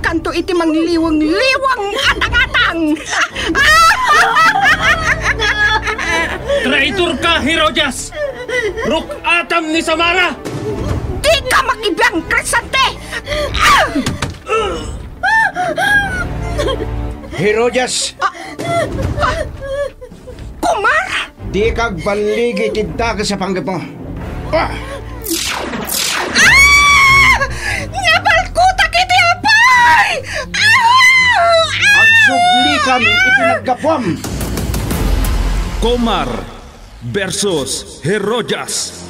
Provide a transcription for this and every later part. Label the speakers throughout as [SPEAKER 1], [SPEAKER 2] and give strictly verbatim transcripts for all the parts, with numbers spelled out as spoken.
[SPEAKER 1] santo iti mangliwang-liwang atang-atang.
[SPEAKER 2] Traitor ka, Herodias! Rukatam ni Samara!
[SPEAKER 1] Di ka makibiyang, Crisante!
[SPEAKER 3] Herodias!
[SPEAKER 1] Ah, ah, Kumar!
[SPEAKER 3] Di kag baligi tidda ka sa panggap mo. Ah!
[SPEAKER 1] Ah! Nabalkuta kiti apay! Ah!
[SPEAKER 3] Ang sublikan itinagkapwam!
[SPEAKER 4] Komar versus Herodias.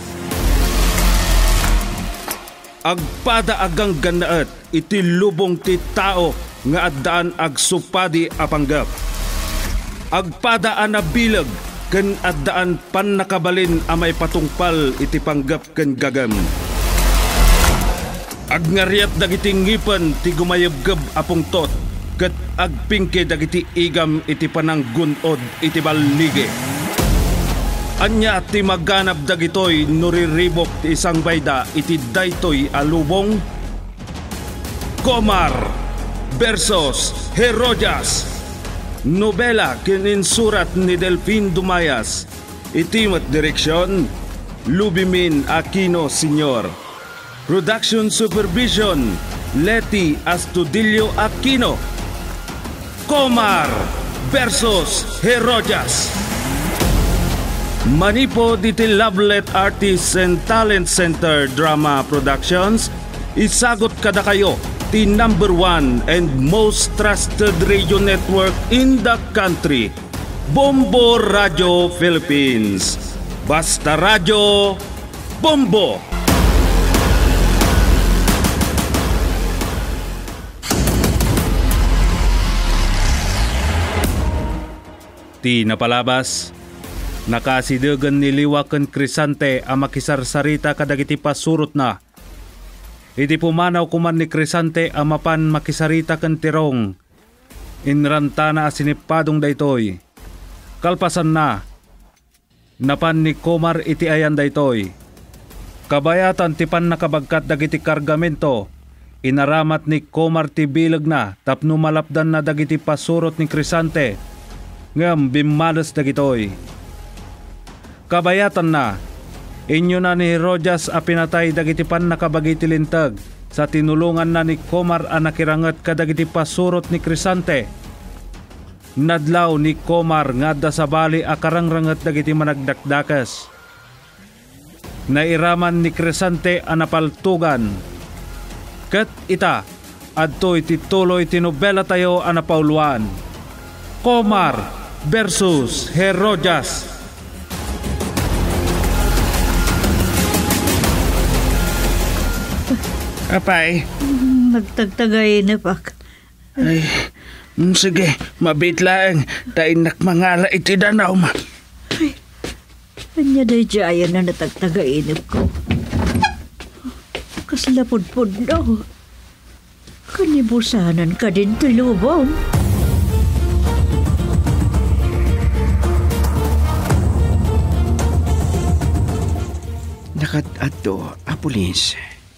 [SPEAKER 4] Agpada agang ganaat iti lubong ti tao nga addaan ag supadi a panggap. Agpada a nabilag ken addaan pan nakabalin a may patungpal iti panggap ken gagam. Agnariat dagiti ngipan ti gumayabgab a pungtot ket agpingke dagiti igam iti pananggunod iti ballige. Anya ti maganap dagitoy nuriribok ti isang bayda iti daytoy alubong. Komar versus Herodias. Nobela kininsurat ni Delfin Dumayas. Itimat direksyon Lubimin Aquino Senior. Production Supervision Leti Astudillo Aquino. Komar versus Herodias. Manipo diti Lovelet Artists and Talent Center Drama Productions, isagot kada kayo ti number one and most trusted radio network in the country, Bombo Radio Philippines. Basta Radio, Bombo! Ti napalabas, nakasidagan niliwakan Crisante ang makisarsarita kadagiti pasurot na. Iti pumanaw kuman ni Crisante ang mapan makisarita kan tirong. Inrantana asinipadong daytoy. Kalpasan na, napan ni Komar iti ayan daytoy. Kabayatan ti pan nakabagkat dagiti kargamento. Inaramat ni Komar ti bilag na tapno malapdan na dagiti pasurot ni Crisante. Ngam bimalas dagitoy. Kabayatan na, inyo na ni Herodias a pinatay dagiti pan nakabagiti lintag sa tinulungan na ni Komar a nakirangat kadagiti pasurot ni Crisante. Nadlaw ni Komar nga da sa bali a karangrangat dagiti managdakdakas. Nairaman ni Crisante a napaltugan. Ket ita, adtoy tituloy tinobela tayo a napauluan. Komar versus Herodias.
[SPEAKER 5] Apay?
[SPEAKER 6] Nagtagtagay na pak.
[SPEAKER 5] Ay, sige, mabit lang. Tainak mangala iti danaw ma.
[SPEAKER 6] Ay, anya day jaya na natagtagainip ko. Kaslapod-pod daw. Kanibusanan ka din tulubong.
[SPEAKER 3] Nakat-ato, apulis.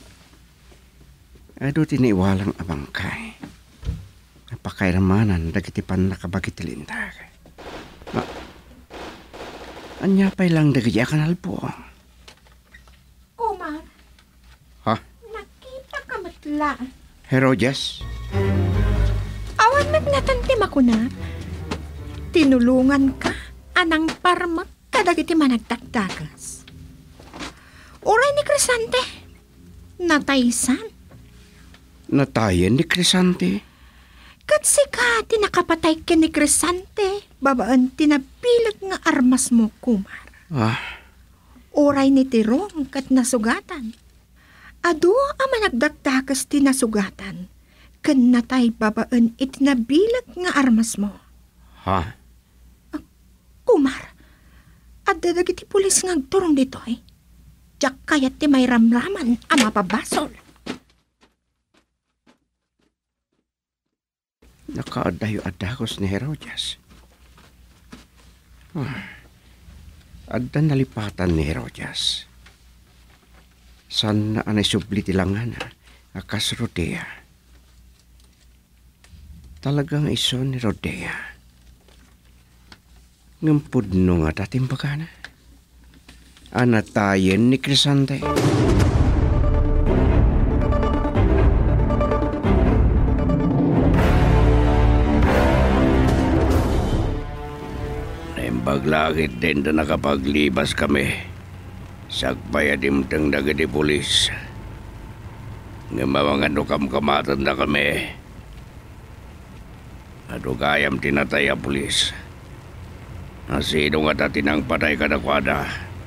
[SPEAKER 3] Ado tiniwalang abangkay. Napakairamanan dagiti pan nakabagitilindag. Ma, anya pa'y lang dagiti akanal po.
[SPEAKER 1] Kumar.
[SPEAKER 3] Ha?
[SPEAKER 1] Nakita ka matla.
[SPEAKER 3] Herodias?
[SPEAKER 1] Awan magnatantim ako na. Tinulungan ka, anang parmak kadagiti managtakdakas. Uray ni Crisante, nataysan.
[SPEAKER 3] Natayan ni Crisante?
[SPEAKER 1] Katsi ka, tinakapatay ka ni Crisante, babaan tinapilag nga armas mo, Kumar.
[SPEAKER 3] Ah?
[SPEAKER 1] Uray ni Tirong kat nasugatan. Ado ang managdakdakas tinasugatan, kan natay babaan itinabilag nga armas mo.
[SPEAKER 3] Ha?
[SPEAKER 1] Ah, Kumar, at dadagiti pulis nga agturong dito eh. Diyak kayat ti may ramraman ang mapabasol.
[SPEAKER 3] Nakaadayo-adakos ni Herodias. Ah, adda nalipatan ni Herodias. San na anay subli ti langan, akasrutia. Talagang iso ni Rodea. Ngampud no nga dating bagana. Anatayen ni Crisante. Naimpaglakit din na nakapaglibas kami. Sakpaya dimteng dagiti pulis. Nga mga nukam kamatan na kami. Adugayam tinatay a pulis. Nasino nga tatinang patay kadakwada.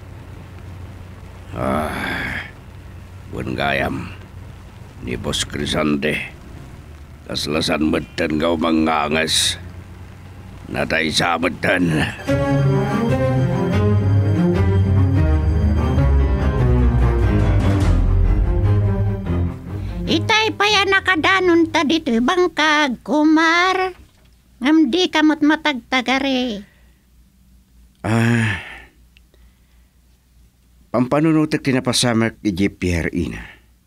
[SPEAKER 3] Ah, bun gayam. Ni Boss Crisante. Kaslasan medan kau mangangas. Natay sa medan.
[SPEAKER 7] Itay pa yan nakadanon ta dito bangkag, kumar. Ngam di kamot matagtagari.
[SPEAKER 3] Ah, pampanunutek tinapasamak ni J. Pierre Ina.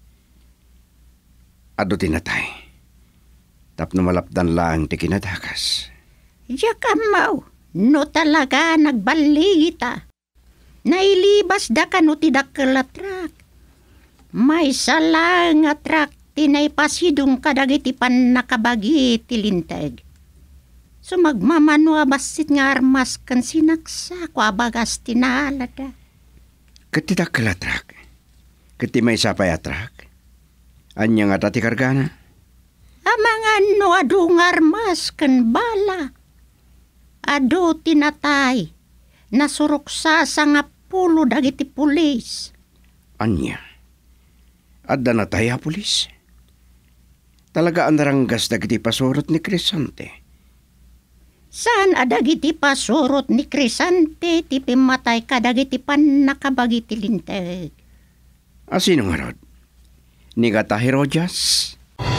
[SPEAKER 3] Ado tinatay. Tapno malapdan lang ti kinadakas.
[SPEAKER 7] Yakamaw, no talaga nagbalita. Nailibas da ka no tidakalatrak. May salang atrak tinay pasidong kadagiti pan nakabagi tilinteg. So magmamano abasit nga armas kan sinaksa ko abagas tinalada.
[SPEAKER 3] Katidak kalatrak. Kati may sapay atrak. Anya nga tati kargana.
[SPEAKER 7] Amang ano adu nga armas kan bala. Adu tinatay. Nasuruksa sa nga pulo dagiti pulis.
[SPEAKER 3] Anya. Adda na tayo pulis. Talaga ang naranggas dagiti pasurot ni Crisante.
[SPEAKER 7] Saan adagiti pasurot ni Crisante ti pimatay kadagiti pan nakabagi ti linteg?
[SPEAKER 3] Asino nga rod? Ni Gata Herodias?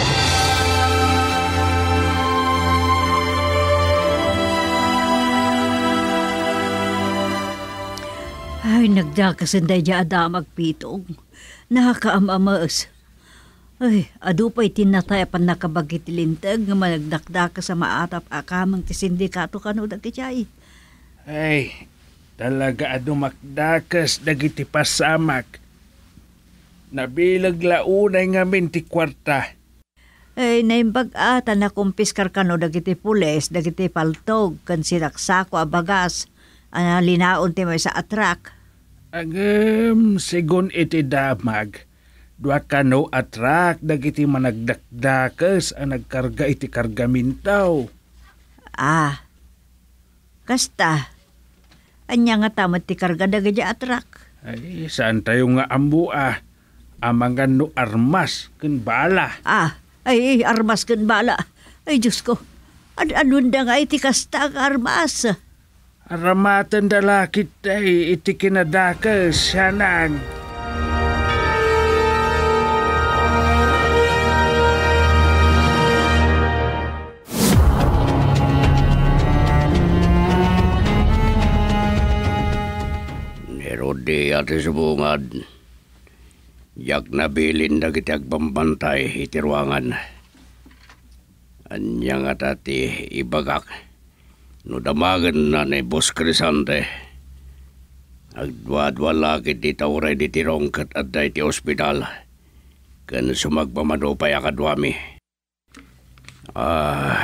[SPEAKER 6] Ay, nagdakasanday dya adamag pitong. Nakakaamamas. Ay, adu pa'y tinatay pan nakabagi tilintag nga managdakdaka sa maatap akamang ti sindikato kano dati chay.
[SPEAKER 5] Ay, talaga adu makdakas dagiti pasamak. Nabilag launay ngamin ti kwarta.
[SPEAKER 6] Ay, naimbag ata na kumpiskar kano dagiti pules, dagiti paltog, kan sinaksako abagas, ana linaon ti may sa atrak.
[SPEAKER 5] Agam, sigun iti damag. Dua kano atrak dagiti managdakdakas ang nagkarga iti kargamintaw.
[SPEAKER 6] Ah, kasta. Anya nga tamat ti karga dagiti atrak.
[SPEAKER 5] Ay, saan tayo nga ambu ah? Amangan no armas ken bala.
[SPEAKER 6] Ah, ay, armas kan bala. Ay, Diyos ko. Ad-anun da nga iti kasta ang armas.
[SPEAKER 5] Aramatan dalakit ay iti kinadakas siyanang.
[SPEAKER 3] Herode ati subungad. Yak nabilin na kita agpambantay iti ruangan. Anya nga tati ibagak. No damagan na ni Boss Crisante. Agdwa-dwa lagi di tauray di tirongkat at da iti ospital. Kan sumagpamadupay akadwami. Ah...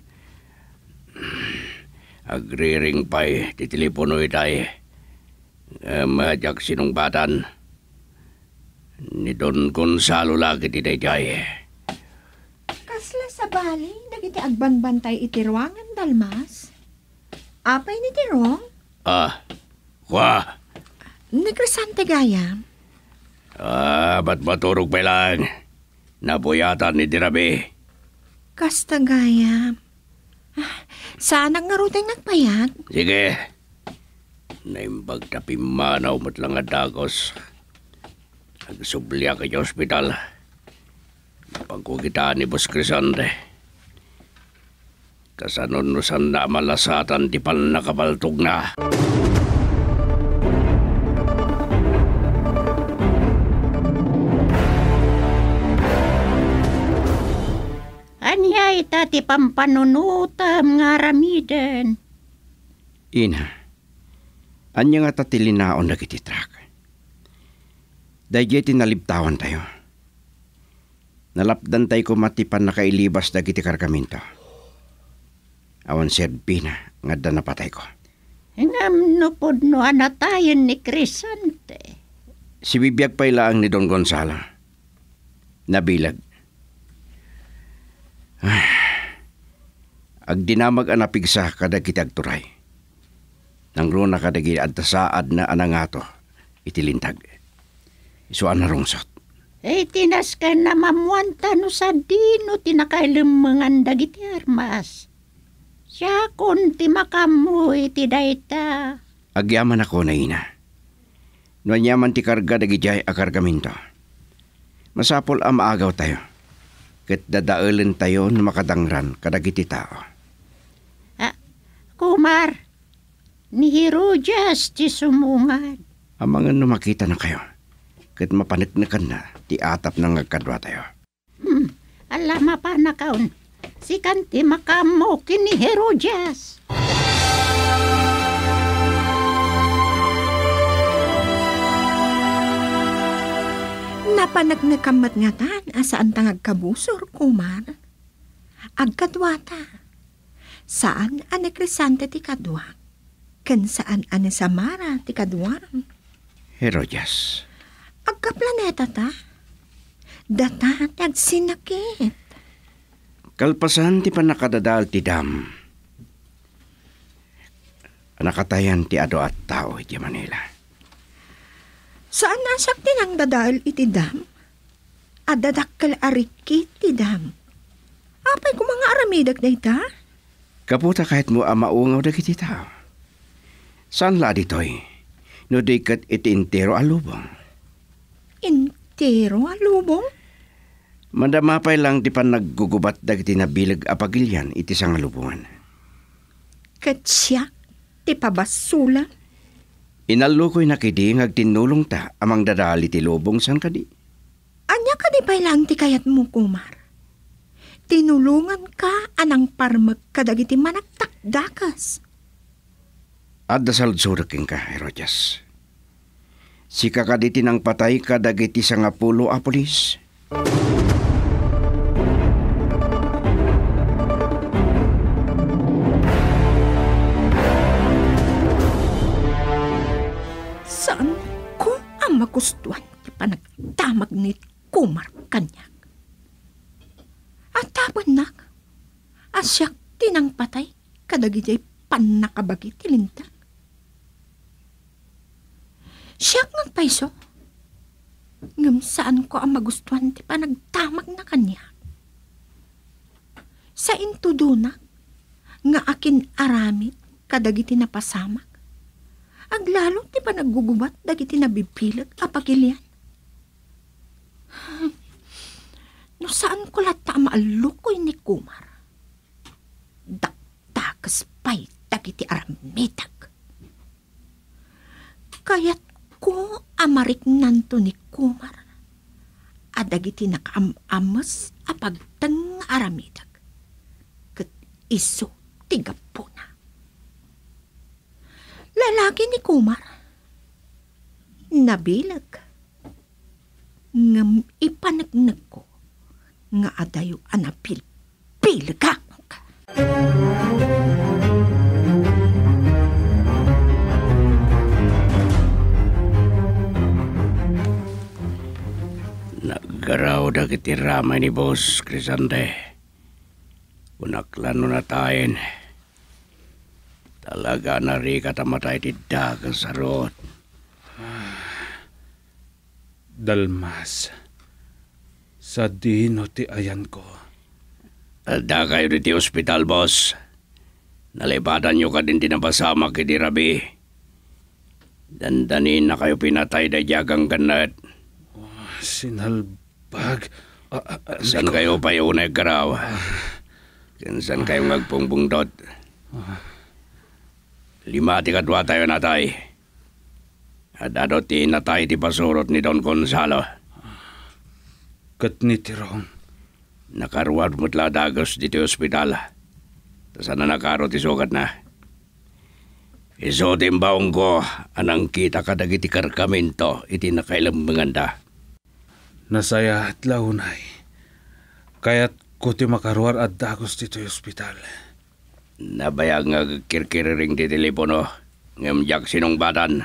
[SPEAKER 3] Agriring pa'y ti telepono itay. Uh, Mahadyak sinungbatan. Ni Don Gonzalo lagi ti dayjay.
[SPEAKER 1] Kasla sa bali, dagiti agbanbantay iti ruangan dalmas. Apay ni Tirong?
[SPEAKER 3] Ah, kwa?
[SPEAKER 1] Ni Crisante gaya.
[SPEAKER 3] Ah, ba't maturog pa lang? Napuyatan ni Dirabi.
[SPEAKER 1] Kasta gaya. Ah, sana nga rutay nagpayat.
[SPEAKER 3] Sige. Naimbag tapi manaw mo't lang adagos. Nagsubli ka sa ospital. Pagkukitaan ni Boss Crisante. Kasanunusan na malasatan ti pal nakapaltog na.
[SPEAKER 7] Anyay ta ti pampanunutam nga aramiden.
[SPEAKER 3] Ina, anya nga tatilinaon na kiti trak. Dahil tinaliptawan tayo. Nalapdan tayo kumatipan na kailibas na kiti karkaminto. Awan serbina nga da napatay ko.
[SPEAKER 7] Ngam no pod no anatayan ni Crisante.
[SPEAKER 3] Si bibiyag pa ilaang ni Don Gonzalo. Nabilag. Ah, agdinamag anapigsa kada kita agturay. Nang runa kada kita adtasaad na anangato itilintag. Isuan na rungsot.
[SPEAKER 7] Eh tinas ka na mamuanta no sa dino tinakailumangan dagiti armas. Siya kun ti makamu iti dayta.
[SPEAKER 3] Agyaman ako na ina. Nuanyaman ti karga dagijay akargaminto. Masapol ang maagaw tayo. Kat dadaulan tayo na makadangran kadagiti tao.
[SPEAKER 7] Ah, Kumar, ni Herojas ti sumungad.
[SPEAKER 3] Ang mga numakita na kayo. Kat mapanagnakan na ti atap ng agkadwa tayo.
[SPEAKER 7] Hmm, alama pa na kaon. Si kanti makamo kini Herojas.
[SPEAKER 1] Napanagnakamat nga tan asaan tang agkabusor, Kumar. Agkadwata. Saan ane Crisante ti kadwang? Ken saan ane Samara ti kadwang?
[SPEAKER 3] Herojas.
[SPEAKER 1] Agkaplaneta ta. Data ti agsinakit.
[SPEAKER 3] Kalpasan ti panakadadal ti dam. Nakatayan ti ado at tao iti Manila.
[SPEAKER 1] Saan nasak din ang dadaal iti dam? Adadakkel ariki ti dam. Apay ko mga aramidak na ita?
[SPEAKER 3] Kaputa kahit mo ang maungaw na kiti tao. Saan la ditoy? No di kat iti intero alubong.
[SPEAKER 1] Intero alubong?
[SPEAKER 3] Mandamapay lang di pa naggugubat dagiti nabilag apagilyan iti sang alubungan.
[SPEAKER 1] Kat siya ti pabasula?
[SPEAKER 3] Inalukoy na kidi ngagtinulong ta amang dadali ti lubong san kadi.
[SPEAKER 1] Anya ka di pay lang ti kayat mo, Kumar. Tinulungan ka anang parmag kadagiti managtakdakas.
[SPEAKER 3] At dasal suraking ka, Herojas. Si kakaditi nang patay kadagiti sangapulo a pulis.
[SPEAKER 1] Saan ko ang magustuhan ti panagtamag ni Kumar kanyak? At tapon nak, asyak tinang patay kadagijay panakabagi tilintag. Siyak ng paiso, ngam saan ko ang magustuhan ti panagtamag na kanya? Sa intudunak, nga akin aramid kadagiti napasamak. Aglalo ti panaggugubat dagiti nabipilag apagilian. No saan ko lata maalukoy ni Kumar? Daktakas pa'y dagiti aramitag. Kaya't ko amarik nanto ni Kumar. Adagiti nakaamamas apagtang aramitag. Kat iso tigapuna. Lalaki ni Kumar. Nabilag. Ngam ipanagnag ko nga adayo anapil pilgak.
[SPEAKER 3] Naggaraw dagiti ramay ni Boss Crisante. Unaklano na tayo. Talaga na rin katamatay ti dagas sarot.
[SPEAKER 4] Dalmas, sa dino ti ayan ko.
[SPEAKER 3] Alda kayo di ti ospital, boss. Nalipatan nyo ka din tinapasama kiti Rabi. Dandanin na kayo pinatay da jagang ganat.
[SPEAKER 4] Oh, sinalbag. Uh, uh, uh,
[SPEAKER 3] San kayo pa yung nagkaraw? Kinsan kayo ngagpungbungdot? Lima ti kadwa tayo natay. At adot ti natay ti pasurot ni Don Gonzalo.
[SPEAKER 4] Kat ni Tirong,
[SPEAKER 3] Nakaruad mo't ladagos dito ospital. Tasana nakaro ti sugat na. Iso timbaong ko, anang kita kadagiti karkamento iti nakailambangan da.
[SPEAKER 4] Nasaya at launay. Kaya't ko ti makaruar at dagos dito ospital.
[SPEAKER 3] Nabayag nga kirkiriring di telepono. Ngamjak sinong badan.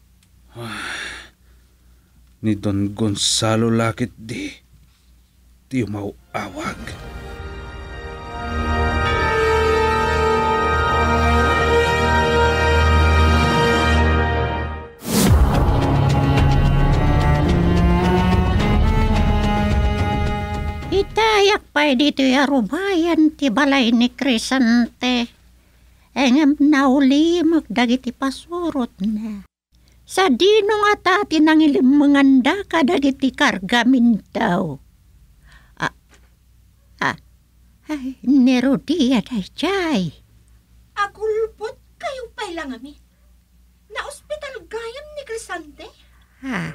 [SPEAKER 4] Ni Don Gonzalo lakit di. Di mauawag.
[SPEAKER 7] Itayak pa dito yarumayan ti balay ni Crisante. Engem nauli magdagiti pasurot na. Sa dino nga tati nang ilimanganda kadagiti kargamin daw. Ah, ah, ay, nerodia day chay.
[SPEAKER 1] Agulbot kayo pa'y lang ami. Na ospital gayam ni Crisante?
[SPEAKER 7] Ha?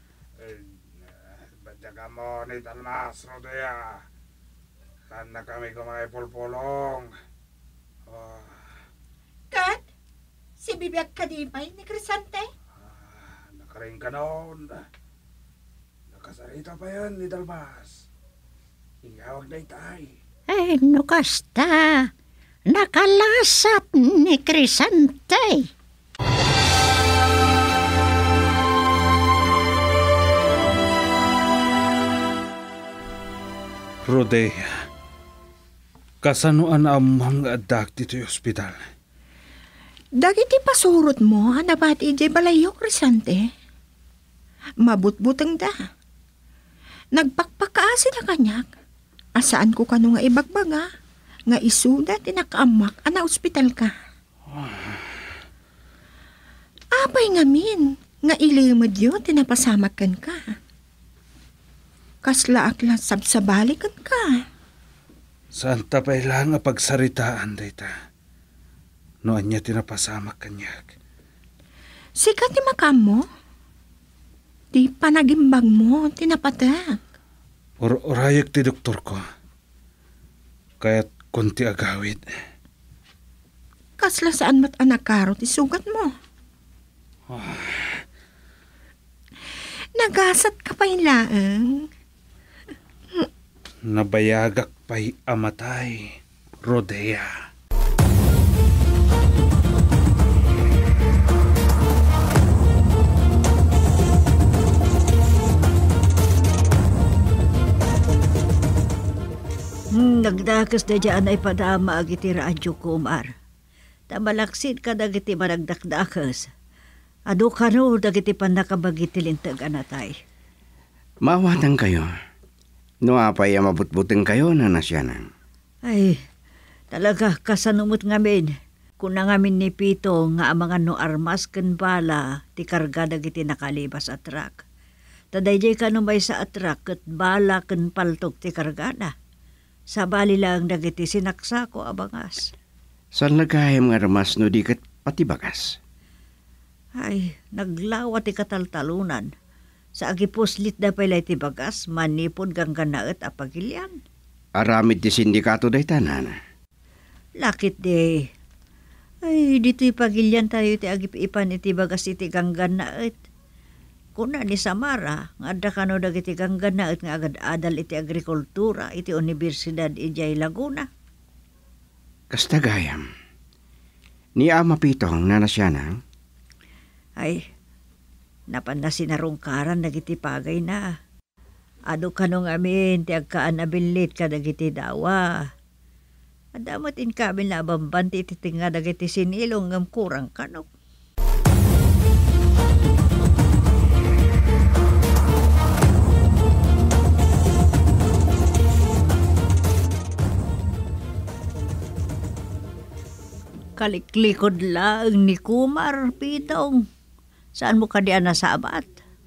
[SPEAKER 5] Badya ka mo ni Dalmas, Rodea. Saan na kami kumay pulpulong? Oh,
[SPEAKER 1] Kat, si bibiyag kadipay ni Crisante?
[SPEAKER 5] ah, nakaring ka noon. Nakasarita pa yan ni Dalmas. Ingawag na itay.
[SPEAKER 7] Ay, no kasta. Nakalasat ni Crisante.
[SPEAKER 4] Rodea, kasanuan amang adak dito yung ospital.
[SPEAKER 1] Dagiti pasurot mo, hanabat ijay balayo, Crisante. Mabutbutang da. Nagpakpakaasi na kanyak. Asaan ko kano nga ibagbaga, nga isuda tinakaamak ana ospital ka. Apay ngamin, nga ilimod yun tinapasamakan ka. Kasla akla sabsabalikan ka.
[SPEAKER 4] Saan tapay lang nga pagsaritaan dayta? Noan niya tinapasamak kanyak.
[SPEAKER 1] Sikat ti makam mo? Di panagimbag mo, tinapatak.
[SPEAKER 4] Or orayag ti doktor ko. Kaya't kunti agawid.
[SPEAKER 1] Kasla saan mat anak karo ti sugat mo? Nagasat ka pa'y laang.
[SPEAKER 4] Nabayagak pa'y amatay, Rodea.
[SPEAKER 6] Hmm, nagdakas na dyan ay padama agiti radyo ko, Umar. Tamalaksid ka dagiti managdakdakas. Ado ka no, dagiti panakabagiti lintag anatay.
[SPEAKER 3] Mawatang kayo. No apay mabutbuteng kayo na nasyanan.
[SPEAKER 6] Ay, talaga kasanumot ngamin. Kuna ngamin ni Pito nga amangan no armas ken bala ti karga dagiti nakalibas at truck. Tadayjay ka no may sa atrak ket bala ken paltok ti kargana. Sa bali lang dagiti sinaksako abangas.
[SPEAKER 3] Saan nagahim nga ramas no di kat pati bagas?
[SPEAKER 6] Ay, naglawa ti kataltalunan. Sa agipuslit da pala ti bagas, manipod gang ganaet a pagilyan.
[SPEAKER 3] Aramid ti sindikato day tanan.
[SPEAKER 6] Lakit de. Ay, dito'y pagilyan tayo ti agip-ipan iti bagas iti gang ganaet. Kuna ni Samara, nga adda kano dagiti gang ganaet nga agad adal iti agrikultura iti Universidad ijay Laguna.
[SPEAKER 3] Kasta gayam. Ni Ama Pitong na nasyanan.
[SPEAKER 6] Ay, napan na sinarungkaran dagiti pagay na. Ado kanong amin ti agkaan abilit ka dagiti dawa. Adamot in kabil na abambanti iti tinga dagiti sinilong ngam kurang kanok. Kaliklikod lang ni Kumar, Pitong. Saan mo ka diyan nasabat?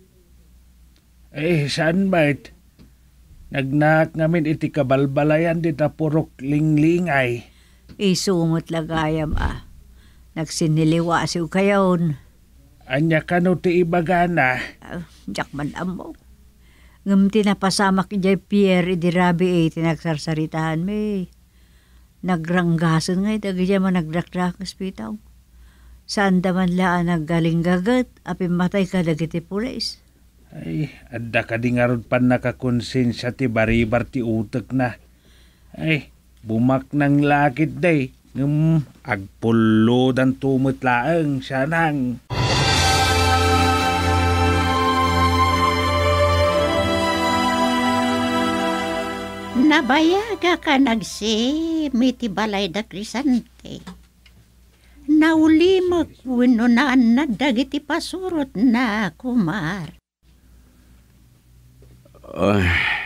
[SPEAKER 5] Eh, saan bait? Nagnak ngamin iti kabalbalayan di ta purok linglingay.
[SPEAKER 6] Isumot lagayam ah. Nagsiniliwasiw kayon.
[SPEAKER 5] Anya kano ti ibagana.
[SPEAKER 6] Uh, Jack man amo. Ngam tinapasamak ijay Pierre idirabi ay tinagsarsaritahan may. Nagranggasan nga ito, agad man nagdrakdrakas pitaw. Saan daman laan naggaling gagat, api matay ka dagiti pulis.
[SPEAKER 5] Ay, adda ka di nga ron pa nakakonsensya ti baribar ti utek na. Ay, bumak ng lakit day. Ngam, agpulo dan tumutlaang siya nang.
[SPEAKER 7] Nabayaga ka nagsi, miti balay da Crisante. Naulimag wino na dagiti pasurot na kumar.
[SPEAKER 3] Uh,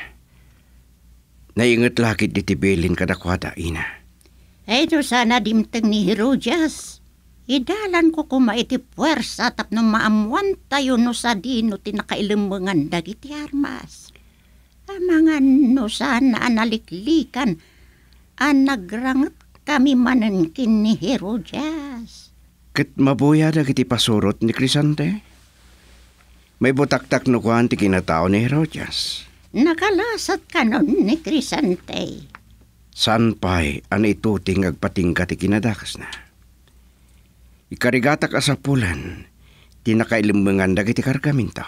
[SPEAKER 3] naingat lakit di tibilin kadakwada, ina.
[SPEAKER 7] Ay do sana dimteng ni Herodias. Idalan ko kumaiti puwersa tapno maamuan tayo no sa dino tinakailumungan dagiti armas. Amangan no sana analiklikan an nagrangat kami manen kin ni Herodias.
[SPEAKER 3] Ket mabuya dagiti pasurot ni Crisante? May butaktak no kuhan ti kinatao ni Herodias.
[SPEAKER 7] Nakalasat ka nun ni Crisante.
[SPEAKER 3] San pa'y an ituting agpatingka ti kinadakas na. Ikarigatak asapulan, tinakailimbangan dagiti kargaminto.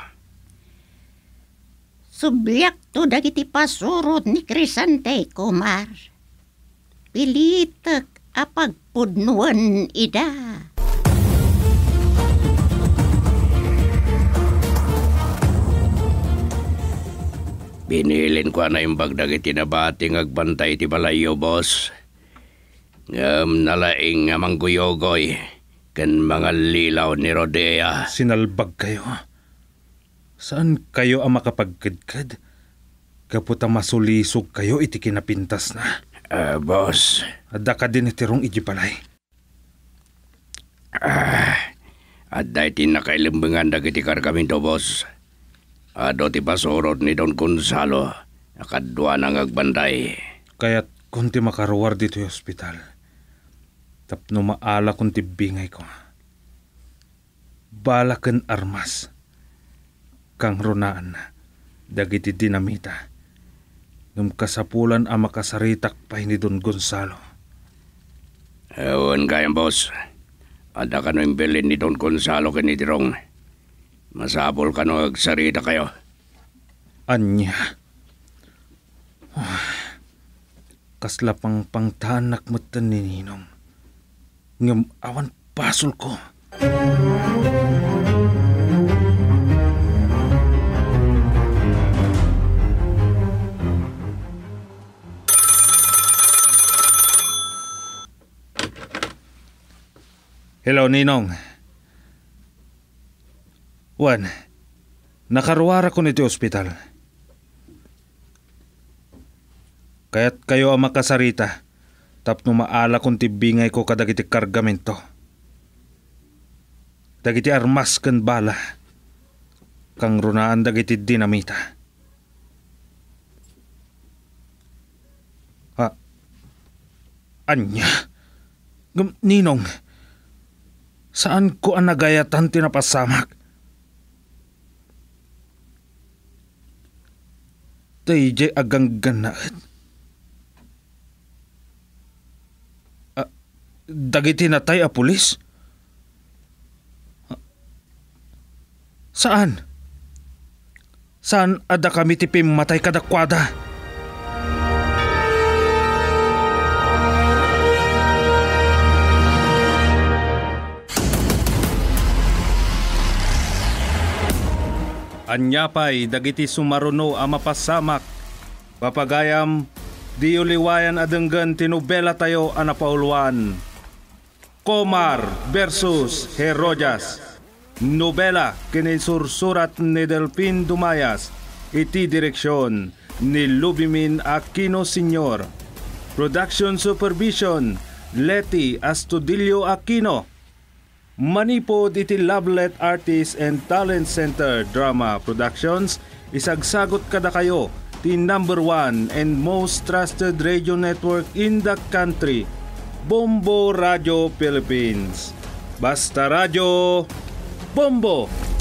[SPEAKER 7] Subyak to dagiti pasurot ni Crisante, kumar. Pilitek apagpudnuan ida.
[SPEAKER 3] Binilin ko na yung bagdag itinabating agbantay ti balayo, boss. Ngam nalaing nga mangguyogoy ken mga lilaw ni Rodea.
[SPEAKER 5] Sinalbag kayo. Saan kayo ang makapagkadkad? Kaputa masulisog kayo iti kinapintas na.
[SPEAKER 3] Ah, uh, boss.
[SPEAKER 5] Adda ka din itirong ijipalay.
[SPEAKER 3] Ah, adda iti nakailimbangan dagiti kargaminto, boss. Ado ti pasurot ni Don Gonzalo, nakadwa nang agbanday.
[SPEAKER 5] Kaya't kunti makaruwar dito yung ospital. Tapno maala kunti bingay ko. Balakan armas. Kang runaan na, dagiti dinamita. Ngam kasapulan ang makasaritak pa ni Don Gonzalo.
[SPEAKER 3] Ewan kayang, boss. Ada ka no imbelin ni Don Gonzalo kanidirong. Masabol ka no agsarita kayo.
[SPEAKER 5] Anya. Oh, kasla pang pangtanak matan ni Ninong. Ngam awan pasol ko. Hello, Ninong. Juan, nakaruwara ko nito ospital. Kaya't kayo ang makasarita, tapno maala kong tibingay ko kadagiti kargamento. Dagiti armas kan bala, kang runaan dagiti dinamita. Ha? Anya? Gam, Ninong, saan ko ang nagayatan tinapasamak? Tayjay agang ganaat. Uh, dagiti na tay a pulis? Uh, saan? Saan ada kami tipim matay kadakwada? Anyapay dagiti sumaruno a mapasamak. Papagayam di uliwayan adenggan tinubela tayo a napauluan. Comar versus Herodias. Nobela kininsursurat ni Delphin Dumayas. Iti direksyon ni Lubimin Aquino Senior Production Supervision Leti Astudillo Aquino. Manipod iti Lovelet Artists and Talent Center Drama Productions, isagsagot kada kayo ti number one and most trusted radio network in the country, Bombo Radio Philippines. Basta Radio, Bombo!